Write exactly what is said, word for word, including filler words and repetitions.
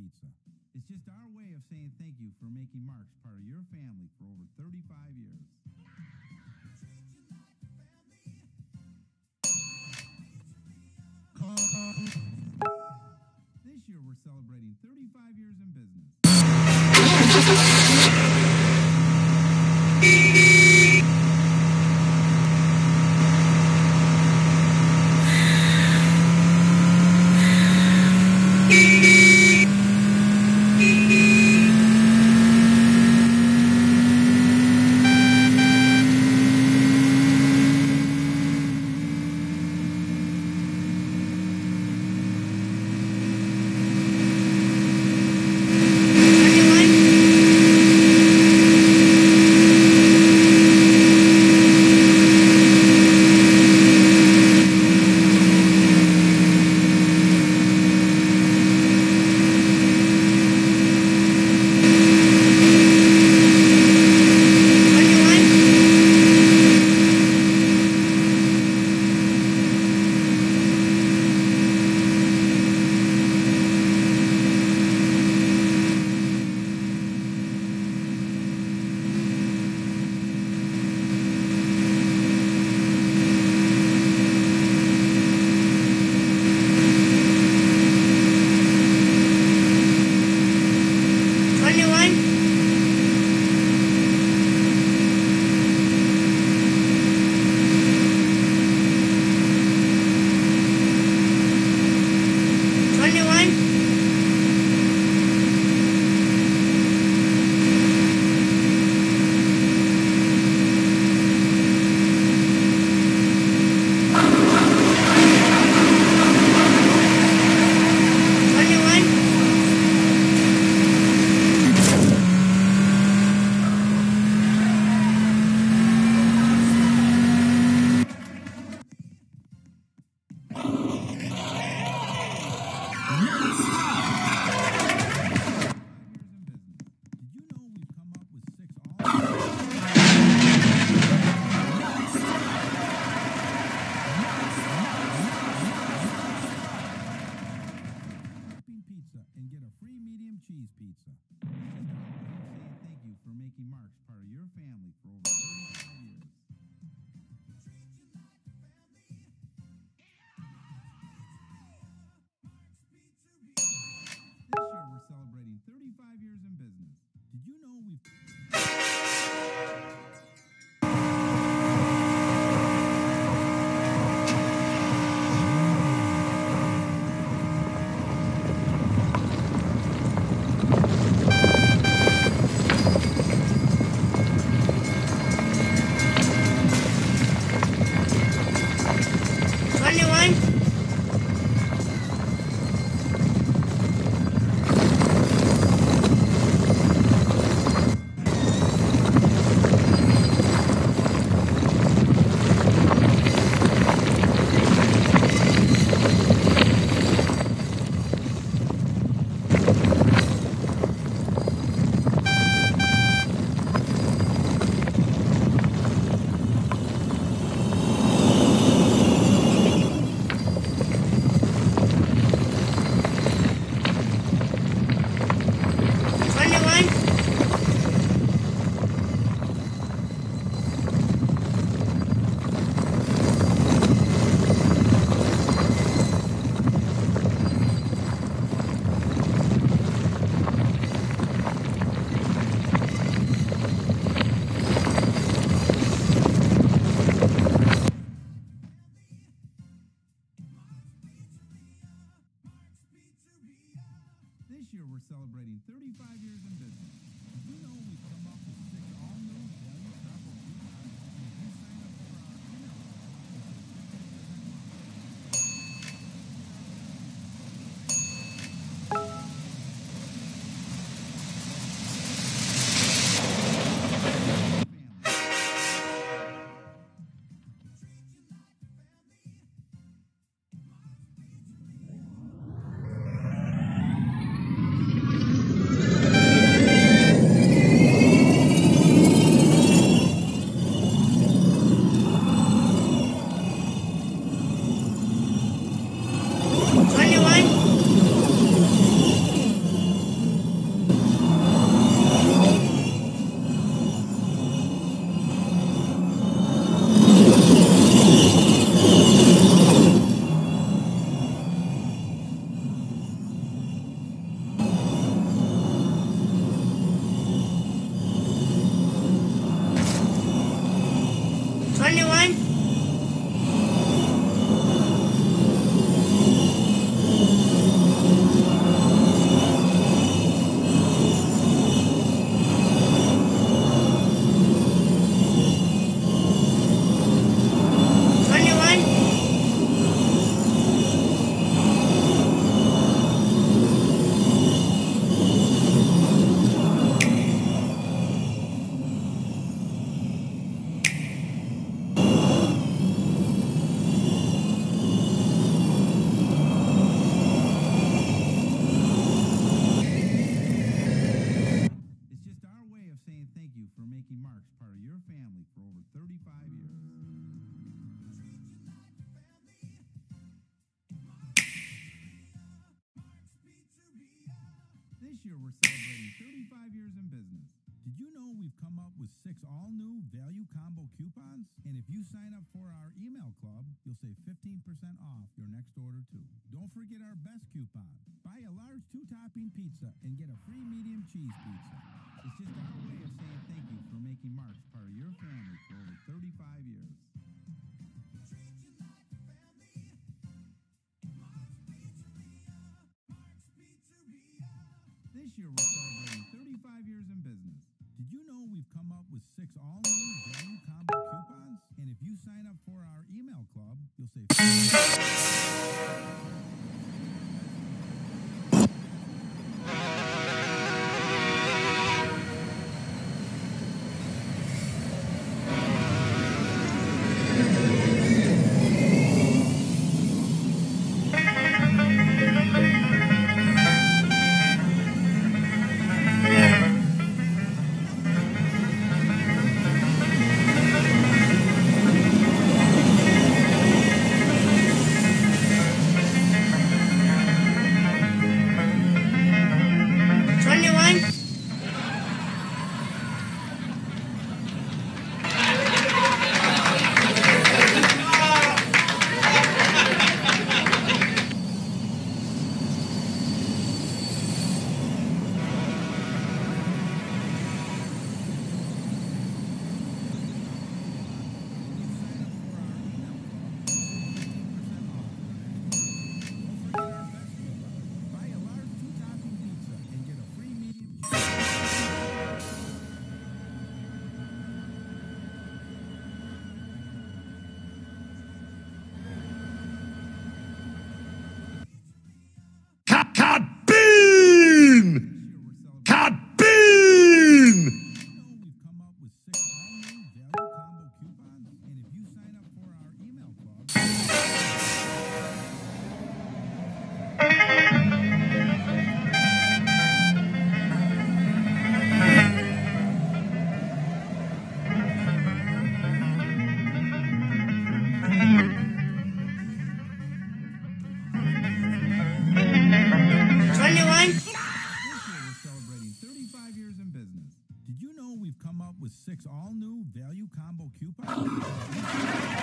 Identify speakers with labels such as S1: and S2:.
S1: Pizza. It's just our way of saying thank you for making Mark's part of your family for over thirty-five years. This year we're celebrating thirty-five years in business. And get a free medium cheese pizza. It's just our way of saying thank you for making Mark's part of your family for over thirty-five years. This year we're celebrating thirty-five years in business. Did you know we've... This year we're celebrating thirty-five years in business. Did you know we've come up with six all-new value travel coupons if you sign up for our email list? thank you for making Mark's part of your family for over thirty-five years. This year we're celebrating thirty-five years in business. Did you know we've come up with six all-new value combo coupons? And if you sign up for our email club, you'll save fifteen percent off your next order too. Don't forget our best coupon. Buy a large two-topping pizza and get a free medium cheese pizza. It's just our way of saying thank you for making Mark's part of your family for over thirty-five years. This year we're celebrating thirty-five years in business. Did you know we've come up with six all-new value combo coupons? And if you sign up for our email club, you'll save with six all-new value combo coupons.